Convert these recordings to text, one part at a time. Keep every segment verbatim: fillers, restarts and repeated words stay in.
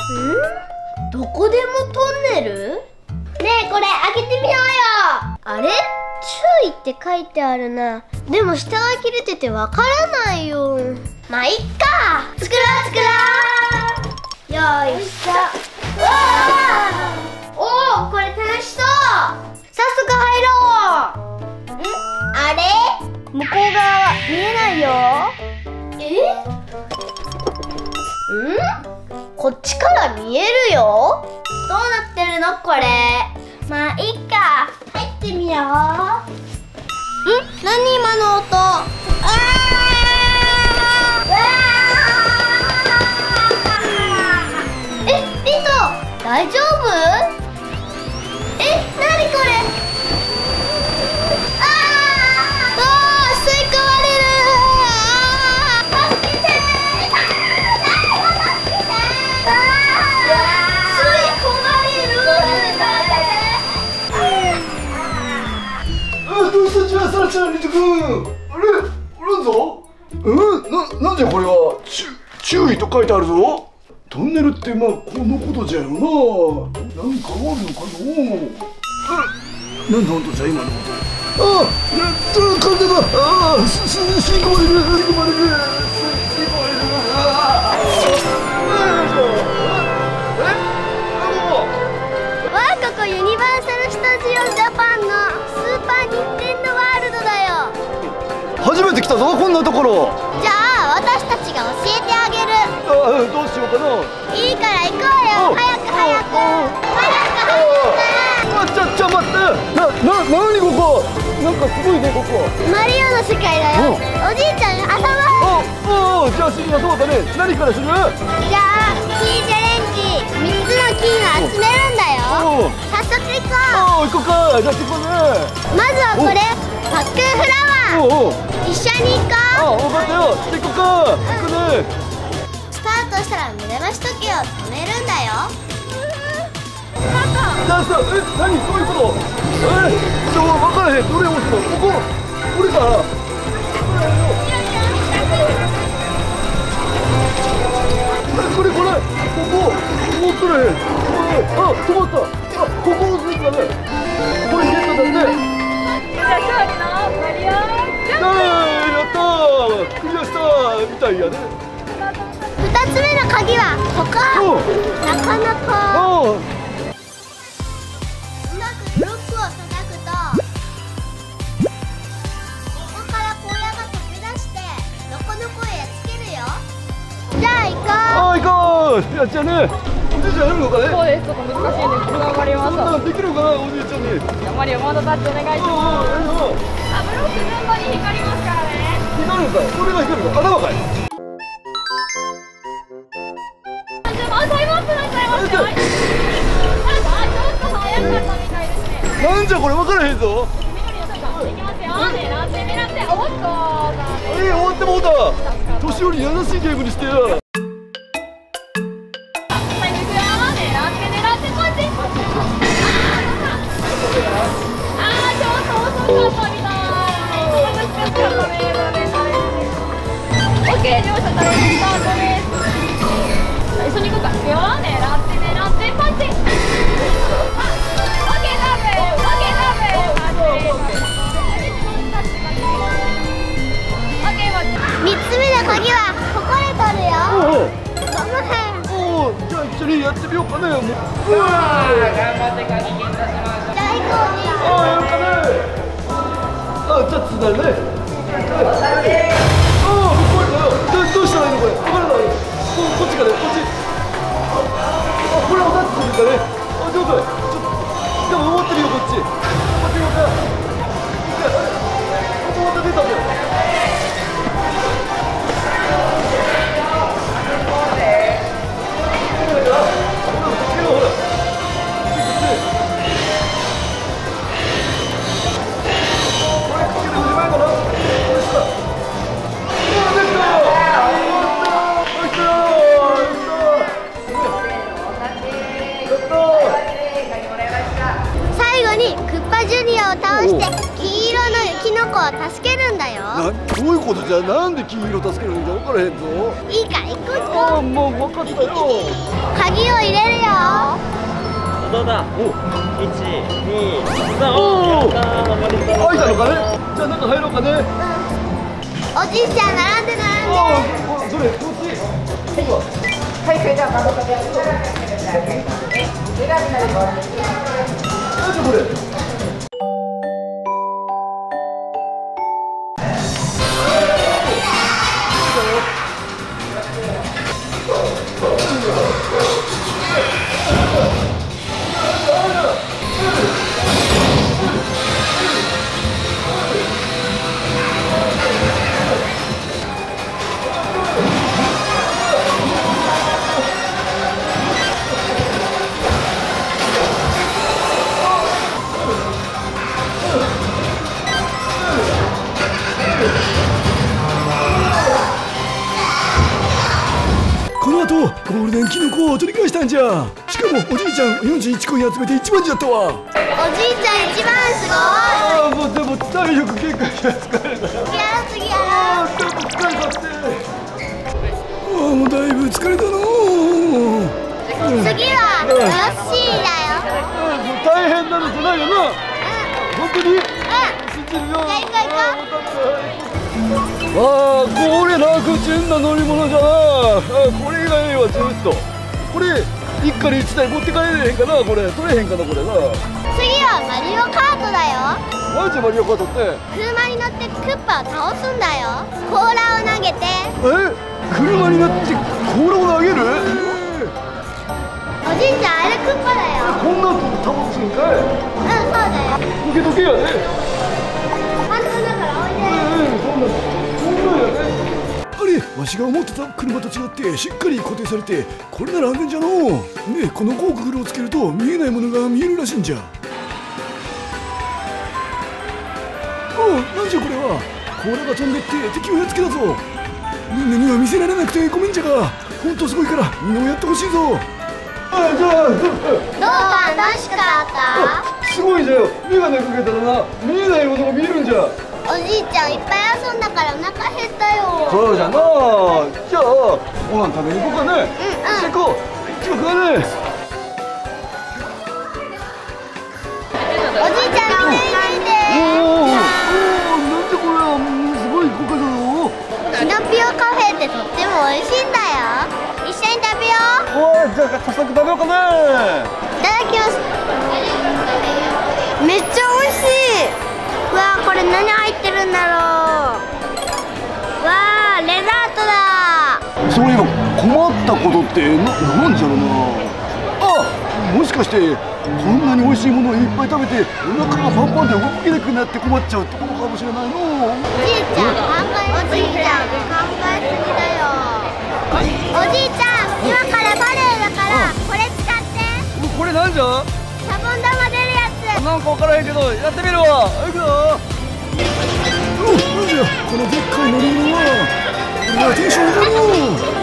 どこでもトンネル？ねえ、これ開けてみようよ。あれ？注意って書いてあるな。でも下が切れててわからないよ。まあいっか。作ろう作ろう。よーいしょ。わあ、おお、これ楽しそう。早速入ろう。ん？あれ？向こう側は見えないよ。え？ん？こっちから見えるよ。どうなってるのこれ。まあいいか。入ってみよう。ん？何今の音。あー！え、リト、大丈夫？え、なにこれ。あー！あー、吸い込まれる。あー！助けてー！誰か助けてー！吸い込まれる。 あ、どうしたじゃあ、サラちゃん、リト君。あれ、おらんぞ。うん、な、なんじゃこれは。ちゅ、注意と書いてあるぞ。トンネルってまあこのことじゃよな。なんかあるのかの。なんだほんとじゃ今の音。ああ、ちょっと体が、ああ、す、す、吸い込まれる、吸い込まれる、吸い込まれる。ああ。え？ わあ、ここユニバーサル・スタジオ・ジャパンのスーパー・ニンテンドー・ワールドだよ。 初めて来たぞ、こんなところ。 じゃあ私たちが教えてあげる。 あ、どうしようかな。 いいから行こうよ。早く早く早く早く。 あ、ちょ、ちょ、待って。な、な、なにここ。なんかすごいね、ここ。 マリオの世界だよ。おじいちゃん遊ぼう。 お、お、じゃあシリアそうだね。何からする？ じゃあキーチャレンジ。みっつのキーを集めるんだよ。早速行こう。 お、行こうか。じゃあ行こうね。 まずはこれ、パックンフラワー。 おお。 一緒に行こう。 あ、分かったよ。行こうか。行くね。 スタートしたら濡れまし時計を止めるんだよ。 じゃあさ、え、何そういうこと？え、ちょ、分からへん。どれ押すの？ここ、これか。これこれこれ、ここ、持ってる。あ、止まった。あ、ここ押すんだね。これゲットだね。 じゃあ勝利のマリオジャンプ。 やったー、クリアしたみたいやね。 二つ目の鍵はここ。なかなかうまくブロックを叩くと、ここから荒野が飛び出してどこの声やっつけるよ。じゃあ行こう。 あ、行こう。やっちゃうね。おじいちゃんやるのかね。 そうです。ちょっと難しいんですけど頑張りまそんなす。 んできるのかな、おじいちゃんに。 じゃあマリオモードタッチお願いします。あ、ブロック順番に光りますからね。 光るのかい。これが光るの。頭かい。 あ、タイムアップなっちゃいますよ。あ、ちょっと早かったみたいですね。 なんじゃこれ分からへんぞ。 緑の坂いきますよ。狙って狙って。おっとダメ。 えー、終わってもうた。年寄り優しいゲームにしてや。 はい、行くよ。狙って狙ってこっち。あー、ちょっと遅かったみたい。難しかったね。オッケー、両者楽しいスタートです。一緒に行くか。いくよ。狙って狙ってパンチ。あ、オッケー、ダメ。オッケー、ダメ。パンチ。オッケー、パンチ。 三つ目の鍵はここで取るよ。この辺。 おお、じゃあ一緒にやってみようかね。もう。 頑張って鍵ゲットしましょう。 じゃあ行こう。 ああ、やるかね。あ、じゃあつなるね。ああ、これだよ。どうしたらいいのこれ。これだよ。ここっちからこっち。あ、これをタッチするんだね。あ、上手。ちょっとでも思ってるよこっち。こっちよか。また出たね。やったー。 を助けるんだよ。 な、どういうことじゃ。なんで金色助けるんじゃ分からへんぞ。 いいから行こう行ああ、 こもう分かったよ。 う。鍵を入れるよ。 どうだ。 お、 一、二、三。 おお、 やったー、頑張りた。 開いたのかね。じゃあ中入ろうかね。 おじいちゃん並んで並んで。 ああ、それこっち。はい、それじゃあ窓かけやると。なんでこれ。この後ゴールデンキノコを取り返したんじゃ。しかもおじいちゃんよんじゅういちこ集めて一番じゃったわ。 おじいちゃん一番すごい。 ああ、もうでも体力限界じゃ疲れた。 次やろう次やああ、でも疲れたって。ああ、もうだいぶ疲れたのー。 ろう。次はヨッシーだよ。 大変なのじゃないよな。本当にうん。 信じるよ。 じゃあ行こう行こう。 ああ、分かった。ああ、これ楽ちんな乗り物じゃな。あ、これがええわ、ずっと。これ一家に一台持って帰れへんかな。これ取れへんかな、これな。 次はマリオカートだよ。 マジマリオカートって。 車に乗ってクッパを倒すんだよ。甲羅を投げて。 え、車に乗って甲羅を投げる。 おじいちゃんあれクッパだよ。 こんなんと倒すんかい。 うん、そうだよ。 時々やね。 簡単だからおいで。 うん、そんなんそんなんやね。あれ、わしが思ってた車と違ってしっかり固定されて、これなら安全じゃのう。ね、このゴーグルをつけると見えないものが見えるらしいんじゃ。おう、なんじゃこれは。甲羅が飛んでって敵をやっつけたぞ。みんなには見せられなくてごめんじゃが、ほんとすごいからみんなもやってほしいぞ。あ、じゃあ、 どう楽しかった？ すごいじゃよ。眼鏡かけたらな、見えないものが見えるんじゃ。 おじいちゃんいっぱい遊んだからお腹減ったよ。 そうじゃな。じゃあご飯食べに行こうかね。 うんうん。 行こう。行こうかね。 おじいちゃん見て見て。 おお、なんでこれはすごい豪華だよ。 キノピオカフェってとっても美味しいんだよ。一緒に食べよう。 おい、じゃあ早速食べようかね。 いただきます。めっちゃ美味しい。うわー、これ何入ってるんだろう。わー、デザートだ。 そういえば困ったことってな、なんじゃろうな。あ、もしかしてこんなに美味しいものをいっぱい食べてお腹がパンパンで動けなくなって困っちゃうってことかもしれないの。 おじいちゃん考えおじいちゃん考えすぎだよ。おじいちゃん、今からバレエだからこれ使って。 これなんじゃ。 シャボン玉出るやつ。 なんか分からへんけどやってみるわ。行くぞ。お、なんじゃこのでっかい乗り物は。これはテンション上がるの。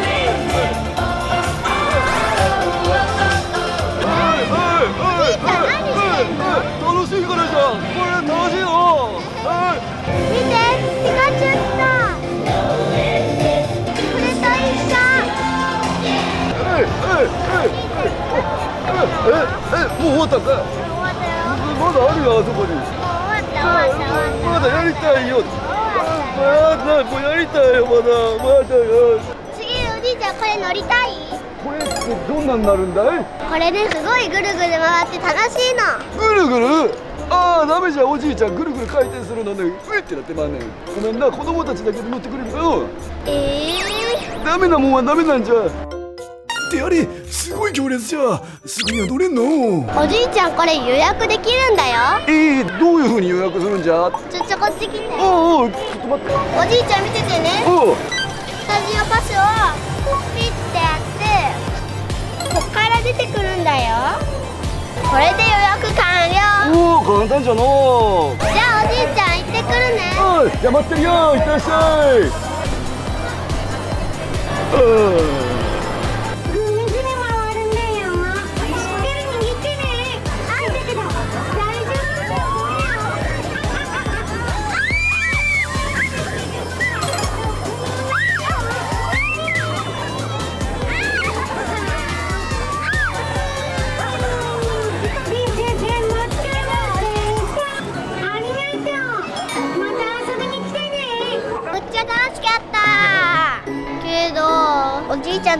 楽しいからじゃん。これ楽しいの。 見て、ピカチュウ来た。これと一緒。 えいえいえいええ、もう終わったか。 終わったよ。 まだあるよ、あそこに。 もう終わった終わった終わった。 まだやりたいよ。まだもうやりたいよ、まだまだよ。 次おじいちゃんこれ乗りたい？ これってどんなになるんだい。 これですごいぐるぐる回って楽しいの。 ぐるぐる。ああ、ダメじゃ。おじいちゃんぐるぐる回転するのね、うえってなってまんねん。ごめんな、子供たちだけで乗ってくれるかよ。 ええー、 ダメなもんはダメなんじゃ。ってあれ、すごい行列じゃ。すぐには乗れんの。 おじいちゃんこれ予約できるんだよ。 えー、どういう風に予約するんじゃ。 ちょちょこっち来て。 おうおう、ちょっと待って。 おじいちゃん見ててね。 おう。 スタジオパスをピッてやってこっから出てくるんだよ。これで予約完了。 おお、簡単じゃの。 じゃあおじいちゃん行ってくるね。 おい、じゃあ待ってるよ。いってらっしゃい。うん。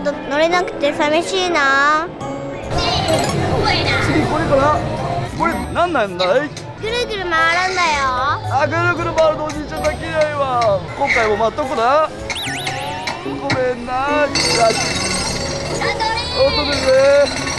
ど乗れなくて寂しいな。 次これかな。これなんなんだい。 ぐるぐる回るんだよ。 あ、ぐるぐる回るのおじいちゃんだけないわ。今回も待っとこな。ごめんな。おとですね。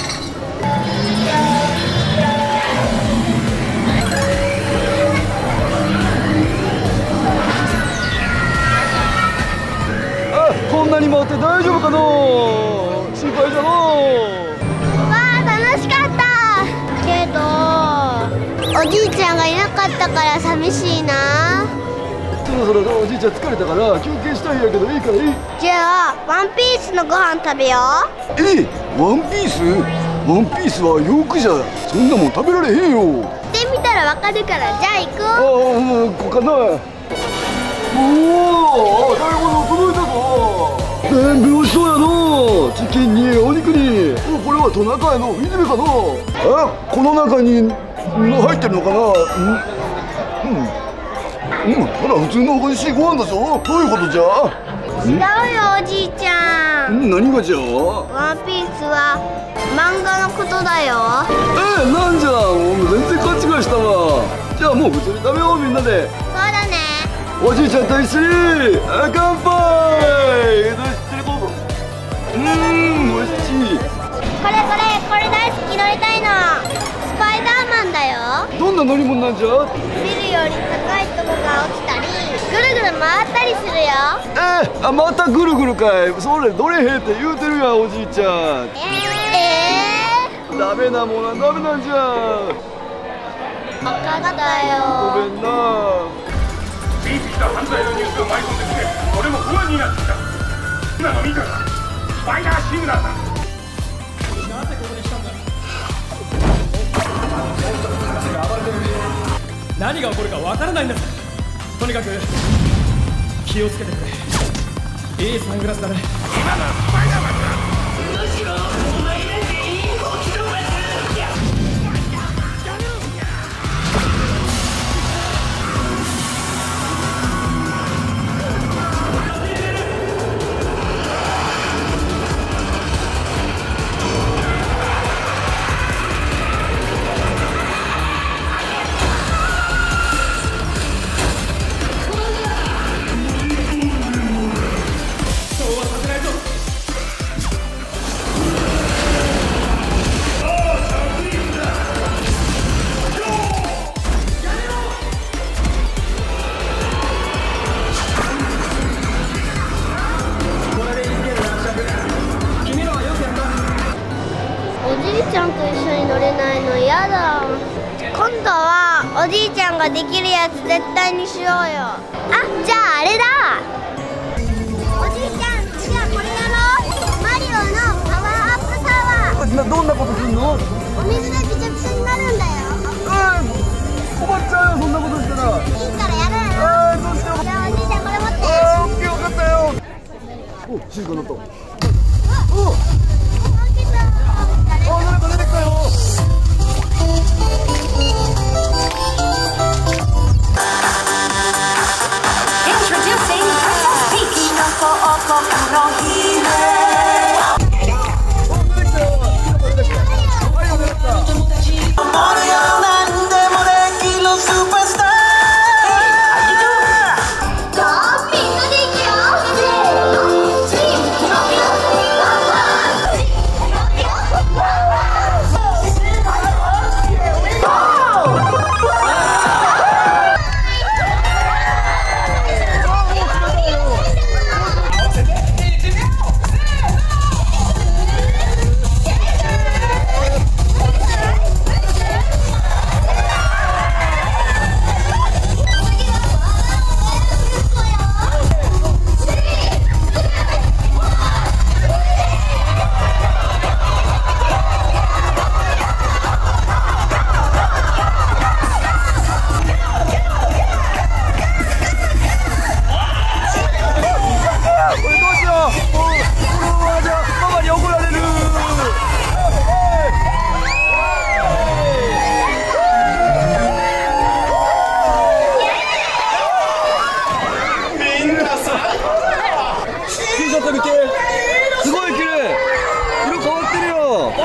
あ、こんなに回って大丈夫かの。心配じゃの。 わあ、楽しかった。けどおじいちゃんがいなかったから寂しいな。 そろそろおじいちゃん疲れたから休憩したいんやけどいいかい。 じゃあワンピースのご飯食べよう。 え、ワンピース。ワンピースはよくじゃ、そんなもん食べられへんよ。 で見たらわかるから、じゃあ行こああ、もうここかな。おお、なるほど、届いたぞ。全部美味しそうやの。チキンにお肉に。お、これはトナカイの水辺かな。あ、この中に入ってるのかな。うんうんうん、ほら普通の美味しいご飯だぞ。どういうことじゃ。 違うよおじいちゃん。 ん、何がじゃ。 ワンピースは漫画のことだよ。 えー、なんじゃ、もう全然勘違いしたわ。じゃあもう普通に食べよう、みんなで。 そうだね。 おじいちゃんと一緒に、あ、乾杯。どうしてるこう。うーん、美味しい。 これこれこれ大好き、乗りたいの。スパイダーマンだよ。 どんな乗り物なんじゃ。 ビルより高いとこが落ちたりぐるぐる回ったりするよ。 えー、あ、またぐるぐるかい。それ乗れへんって言うてるやん、おじいちゃん。 ええー、 ダメなもんはダメなんじゃ。 分かったごよ。 めんな。 次々と犯罪のニュースを舞い込んできて、俺も不安になってきた。今の見たか、スパイダーシグナルだ。なぜここに来たんだ。 何が起こるかわからないんです。とにかく気をつけてくれ。いいサングラスだね。 今のはスパイダーマンだ。 おじいちゃんと一緒に乗れないの嫌だ。今度はおじいちゃんができるやつ絶対にしようよ。あ、じゃああれだ。おじいちゃん、次はこれやろう。マリオのパワーアップサワー。 な、どんなことすんの。 お水でびちゃびちゃになるんだよ。 うん、困っちゃうよ、そんなことしたら。 いいからやる。 あー、どうしよう。 じゃあおじいちゃんこれ持って。 あー、オッケー、分かったよ。お、静かになった。お、あ、誰か出てきたよ。 Introducing Princess Peach の広告のヒーロー。 お、出てきたよ。出てきた。はい、出てきた。 守るよ何でもできるスーパースター。 じゃあみんなでいくよ。せーの、チームキラキラワンワン。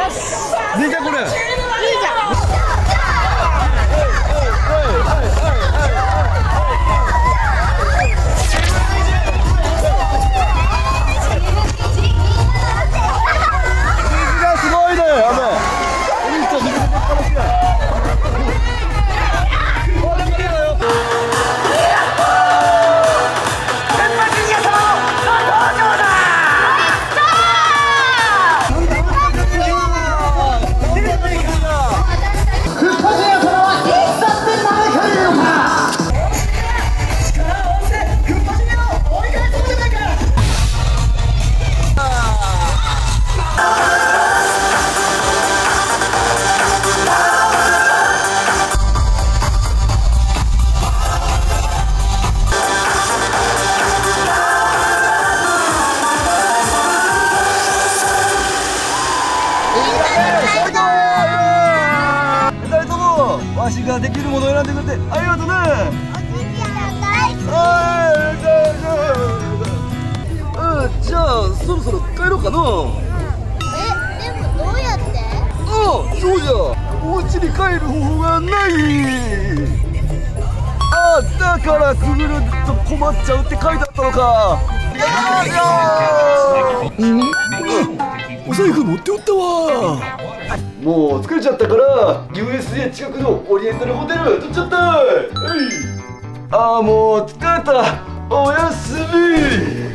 兄ちゃんこれ。すごいね、雨。お兄ちゃん、水が出っ放しや。わしができるものを選んでくれてありがとうね。あ、じゃあそろそろ帰ろうかな。 え、でもどうやって？ ああ、そうじゃ、お家に帰る方法がない。ああ、だからくぐると困っちゃうって書いてあったのか。やだー、お財布持っておったわ。もう疲れちゃったから ユーエスエー 近くのオリエンタルホテル取っちゃった。ああ、もう疲れた。おやすみ。